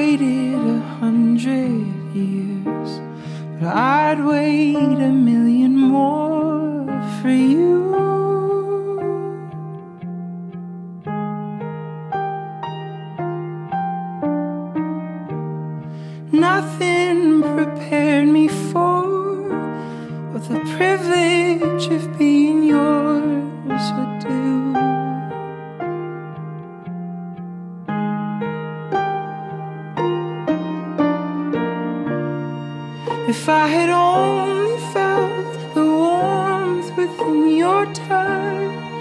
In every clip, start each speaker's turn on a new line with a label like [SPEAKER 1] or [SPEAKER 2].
[SPEAKER 1] waited 100 years, but I'd wait 1,000,000 more for you. Nothing prepared me for what the privilege of being yours would do. If I had only felt the warmth within your touch,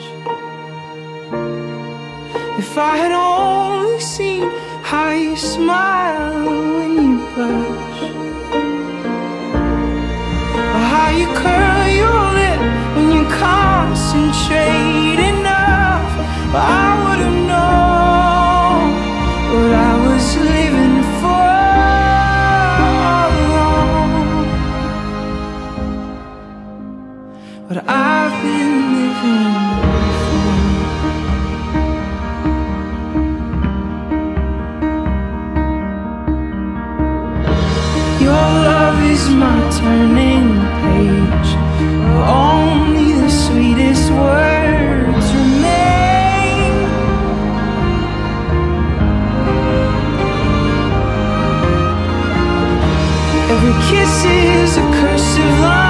[SPEAKER 1] if I had only seen how you smile when you blush, or how you curl your lip when you concentrate enough, well, I would have known what I was living for all along. What I've been living for. Your love is my turning page, where only the sweetest words remain. Every kiss is a cursive line